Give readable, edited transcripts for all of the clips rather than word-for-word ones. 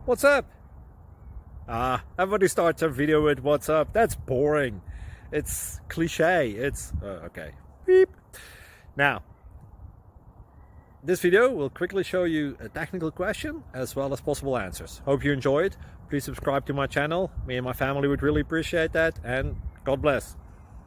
What's up? Everybody starts a video with what's up. That's boring. It's cliche. It's okay. Beep. Now, this video will quickly show you a technical question as well as possible answers. Hope you enjoy it. Please subscribe to my channel. Me and my family would really appreciate that, and God bless.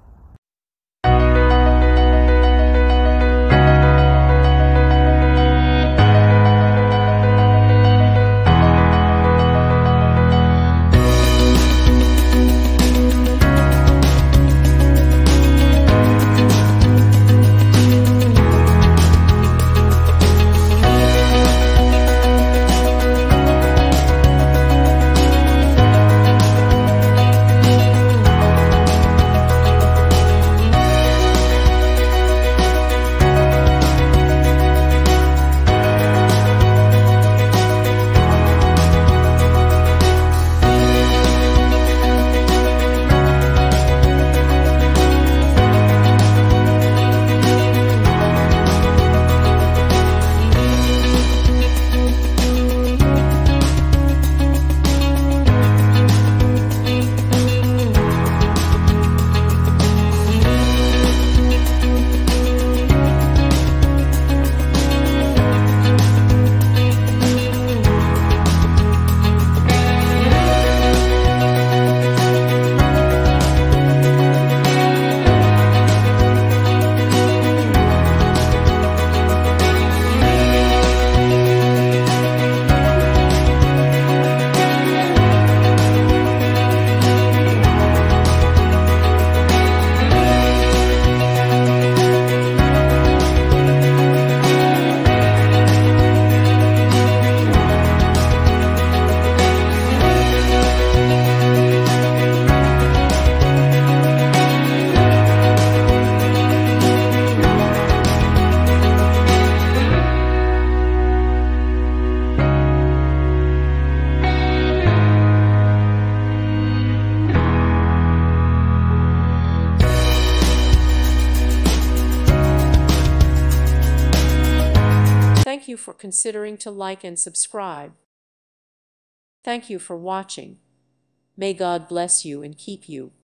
Thank you for considering to like and subscribe. Thank you for watching. May God bless you and keep you.